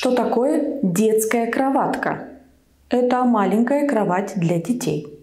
Что такое детская кроватка? Это маленькая кровать для детей.